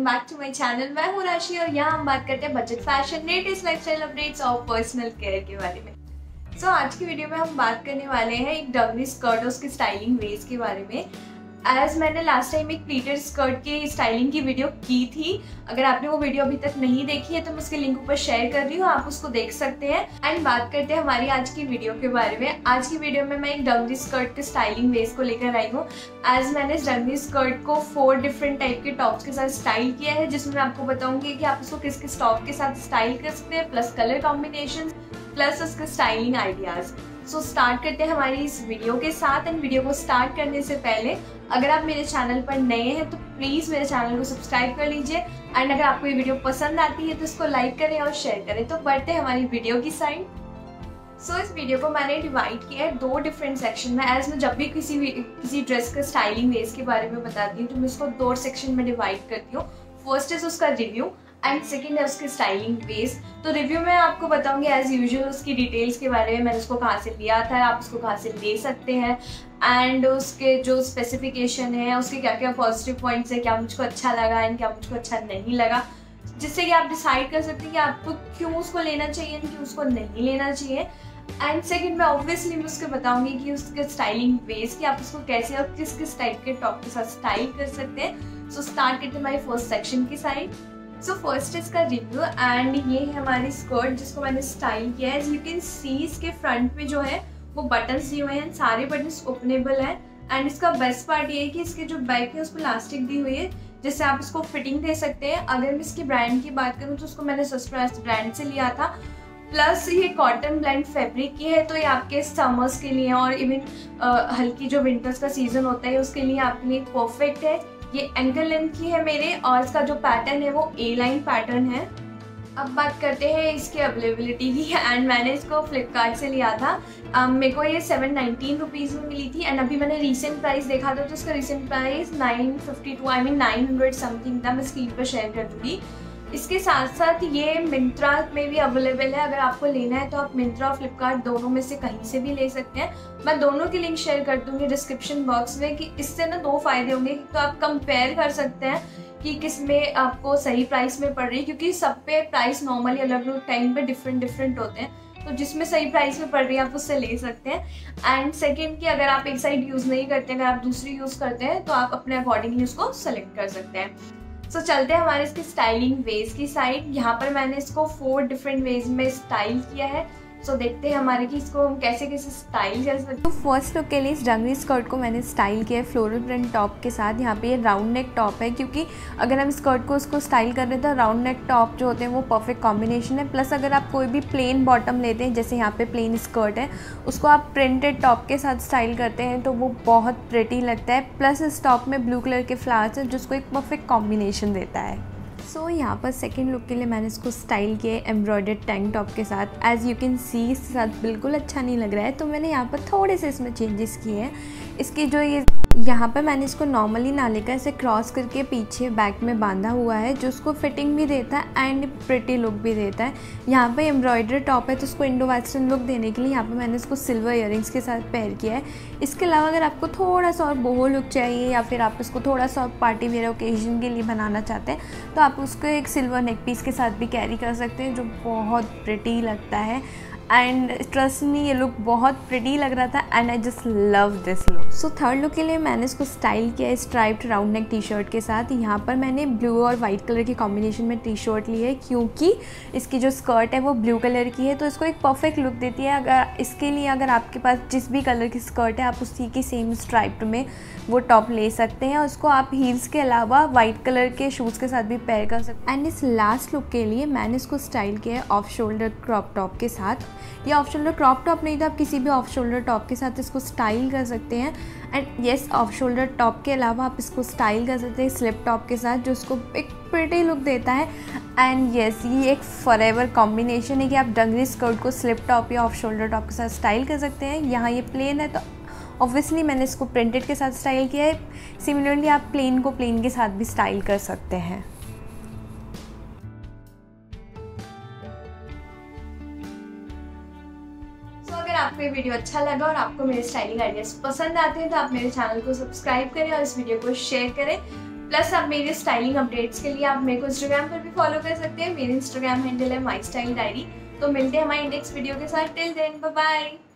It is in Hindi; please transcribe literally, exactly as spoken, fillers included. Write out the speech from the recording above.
Welcome back to my channel. मैं हूं राशि और यहाँ हम बात करते हैं budget fashion, latest lifestyle updates और पर्सनल केयर के बारे में। सो so, आज की वीडियो में हम बात करने वाले हैं एक डगरी स्कर्ट और उसकी स्टाइलिंग वेज के बारे में। एज मैंने लास्ट टाइम एक प्लीटेड स्कर्ट की स्टाइलिंग की वीडियो की थी, अगर आपने वो वीडियो अभी तक नहीं देखी है तो मैं उसके लिंक ऊपर शेयर कर रही हूँ, आप उसको देख सकते हैं। एंड बात करते हैं हमारी आज की वीडियो के बारे में। आज की वीडियो में मैं एक डगरी स्कर्ट के स्टाइलिंग वेज को लेकर आई हूँ। एज मैंने इस डगरी स्कर्ट को फोर डिफरेंट टाइप के टॉप्स के साथ स्टाइल किया है, जिसमें मैं आपको बताऊंगी कि आप उसको किस किस टॉप के साथ स्टाइल कर सकते हैं, प्लस कलर कॉम्बिनेशन, प्लस उसके styling ideas. So so, start करते हैं हमारी इस वीडियो के साथ। एंड वीडियो को स्टार्ट करने से पहले अगर आप मेरे चैनल पर नए हैं तो प्लीज़ मेरे चैनल को सब्सक्राइब कर लीजिए। एंड अगर आपको ये वीडियो पसंद आती है तो इसको लाइक करें और शेयर करें। तो बढ़ते हैं हमारी वीडियो की साइड। सो so, इस वीडियो को मैंने डिवाइड किया है दो डिफरेंट सेक्शन में। एज मैं जब भी किसी किसी ड्रेस का स्टाइलिंग वेज के बारे में बताती हूँ तो मैं इसको दो सेक्शन में डिवाइड करती हूँ। फर्स्ट इज उसका रिव्यू एंड सेकेंड है उसकी स्टाइलिंग वेज। तो रिव्यू में आपको बताऊंगी एज यूजुअल उसकी डिटेल्स के बारे में, मैंने उसको कहाँ से लिया था, आप उसको कहाँ से ले सकते हैं, एंड उसके जो स्पेसिफिकेशन है, उसके क्या क्या पॉजिटिव पॉइंट्स है, क्या मुझको अच्छा लगा एंड क्या मुझको अच्छा नहीं लगा, जिससे कि आप डिसाइड कर सकते हैं कि आपको क्यों उसको लेना चाहिए एंड क्यों उसको नहीं लेना चाहिए। एंड सेकेंड मैं ऑब्वियसली मैं उसको बताऊंगी कि उसके स्टाइलिंग वेज कि आप उसको कैसे और किस किस टाइप के टॉप के साथ स्टाइल कर सकते हैं। सो स्टार्ट करते हैं हमारी फर्स्ट सेक्शन की साइड। सो फर्स्ट इसका रिव्यू एंड ये है हमारी स्कर्ट जिसको मैंने स्टाइल किया है। एज यू कैन सी इसके फ्रंट पे जो है वो बटन्स दिए हुए हैं, सारे बटन्स ओपनेबल हैं। एंड इसका बेस्ट पार्ट ये है कि इसके जो बैक है उस पर इलास्टिक दी हुई है, जिससे आप इसको फिटिंग दे सकते हैं। अगर मैं इसकी ब्रांड की बात करूँ तो उसको मैंने सस्प्राइज ब्रांड से लिया था। प्लस ये कॉटन ब्लेंड फैब्रिक की है, तो ये आपके समर्स के लिए और इवन हल्की जो विंटर्स का सीजन होता है उसके लिए आपके लिए परफेक्ट है। ये एंकल लेंथ की है मेरे और इसका जो पैटर्न है वो ए लाइन पैटर्न है। अब बात करते हैं इसकी अवेलेबिलिटी की। एंड मैंने इसको फ्लिपकार्ट से लिया था। um, मेरे को ये सेवन नाइनटीन रुपीज़ में मिली थी। एंड अभी मैंने रीसेंट प्राइस देखा था तो इसका recent price nine fifty two I mean nine hundred something था। मैं स्क्रीन पर शेयर कर दूँगी। इसके साथ साथ ये मिंत्रा में भी अवेलेबल है, अगर आपको लेना है तो आप मिंत्रा और फ्लिपकार्ट दोनों में से कहीं से भी ले सकते हैं। मैं दोनों की लिंक शेयर कर दूंगी डिस्क्रिप्शन बॉक्स में कि इससे ना दो फायदे होंगे। तो आप कंपेयर कर सकते हैं कि किस में आपको सही प्राइस में पड़ रही है, क्योंकि सब पे प्राइस नॉर्मली अलग अलग टाइम पे डिफरेंट डिफरेंट होते हैं, तो जिसमें सही प्राइस में पड़ रही है आप उससे ले सकते हैं। एंड सेकेंड कि अगर आप एक साइड यूज़ नहीं करते, अगर आप दूसरी यूज़ करते हैं तो आप अपने अकॉर्डिंगली उसको सेलेक्ट कर सकते हैं। सो so, चलते हैं हमारे इसकी स्टाइलिंग वेज की साइड। यहाँ पर मैंने इसको फोर डिफरेंट वेज में स्टाइल किया है। सो so, देखते हैं हमारे कि इसको हम कैसे कैसे स्टाइल कर सकते हैं। तो फर्स्ट लुक के लिए इस डगरी स्कर्ट को मैंने स्टाइल किया है फ्लोरल प्रिंट टॉप के साथ। यहाँ पे ये राउंड नेक टॉप है, क्योंकि अगर हम स्कर्ट को उसको स्टाइल कर रहे हैं तो राउंड नेक टॉप जो होते हैं वो परफेक्ट कॉम्बिनेशन है। प्लस अगर आप कोई भी प्लेन बॉटम लेते हैं, जैसे यहाँ पे प्लेन स्कर्ट है, उसको आप प्रिंटेड टॉप के साथ स्टाइल करते हैं तो वो बहुत प्रिटी लगता है। प्लस इस टॉप में ब्लू कलर के फ्लावर्स हैं जिसको एक परफेक्ट कॉम्बिनेशन देता है। सो so, यहाँ पर सेकेंड लुक के लिए मैंने इसको स्टाइल किया है एम्ब्रॉयडर्ड टैंक टॉप के साथ। एज यू कैन सी इसके साथ बिल्कुल अच्छा नहीं लग रहा है, तो मैंने यहाँ पर थोड़े से इसमें चेंजेस किए हैं। इसकी जो ये यहाँ पर मैंने इसको नॉर्मली ना लेकर इसे क्रॉस करके पीछे बैक में बांधा हुआ है, जो उसको फिटिंग भी देता है एंड प्रिटी लुक भी देता है। यहाँ पे एम्ब्रॉयडरी टॉप है तो उसको इंडो वेस्टर्न लुक देने के लिए यहाँ पे मैंने इसको सिल्वर इयररिंग्स के साथ पेयर किया है। इसके अलावा अगर आपको थोड़ा सा और बोहो लुक चाहिए या फिर आप इसको थोड़ा सा पार्टी वेयर ओकेजन के लिए बनाना चाहते हैं तो आप उसको एक सिल्वर नेक पीस के साथ भी कैरी कर सकते हैं, जो बहुत प्रिटी लगता है। एंड ट्रस्ट मी ये लुक बहुत प्रिटी लग रहा था and I just love this look. So third look के लिए मैंने इसको स्टाइल किया है striped round neck T shirt के साथ। यहाँ पर मैंने ब्लू और वाइट कलर की कॉम्बिनेशन में टी शर्ट ली है, क्योंकि इसकी जो स्कर्ट है वो ब्लू कलर की है, तो इसको एक परफेक्ट लुक देती है। अगर इसके लिए अगर आपके पास जिस भी कलर की स्कर्ट है आप उसी की सेम स्ट्राइप्ड में वो टॉप ले सकते हैं। उसको आप हील्स के अलावा वाइट कलर के शूज़ के साथ भी पेयर कर सकते हैं। एंड इस लास्ट लुक के लिए मैंने इसको स्टाइल किया है ऑफ शोल्डर क्रॉप टॉप के साथ। ये ऑफ शोल्डर क्रॉप टॉप नहीं था, आप किसी भी ऑफ शोल्डर टॉप के साथ इसको स्टाइल कर सकते हैं। And yes, off shoulder top के अलावा आप इसको स्टाइल कर सकते हैं स्लिप टॉप के साथ, जो उसको एक प्रिटी लुक देता है। एंड येस, ये एक फॉरएवर कॉम्बिनेशन है कि आप डगरी स्कर्ट को स्लिप टॉप या ऑफ शोल्डर टॉप के साथ स्टाइल कर सकते हैं। यहाँ ये प्लेन है तो ऑब्वियसली मैंने इसको प्रिंटेड के साथ स्टाइल किया है। सिमिलरली आप प्लेन को प्लेन के साथ भी स्टाइल कर सकते हैं। आपको ये वीडियो अच्छा लगा और आपको मेरे स्टाइलिंग आइडियाज पसंद आते हैं तो आप मेरे चैनल को सब्सक्राइब करें और इस वीडियो को शेयर करें। प्लस अब मेरे स्टाइलिंग अपडेट्स के लिए आप मेरे को इंस्टाग्राम पर भी फॉलो कर सकते हैं। मेरे इंस्टाग्राम हैंडल है माई स्टाइल डायरी। तो मिलते हैं हमारे नेक्स्ट वीडियो के साथ। Till then bye bye.